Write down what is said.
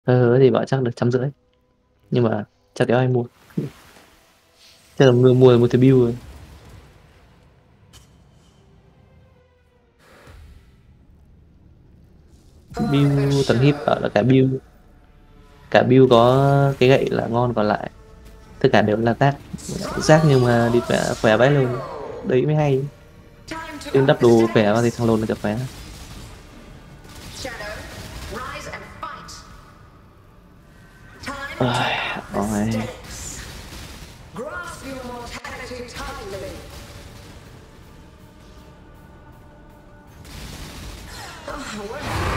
Thì bảo chắc được 150, nhưng mà chả có ai mua. Chắc là mua một cái build rồi. Build thằng hit bảo là cả build có cái gậy là ngon, còn lại tất cả đều là rác. Rác nhưng mà đi khỏe khỏe vãi luôn, đấy mới hay. Time to Thêm up đắp the đồ khỏe vào thì stakes. thằng lồn là chả khỏe. Shadow, rise and fight. Time to Ôi, up the ôi. stakes. Grasp your mortality tightly. Oh, I won't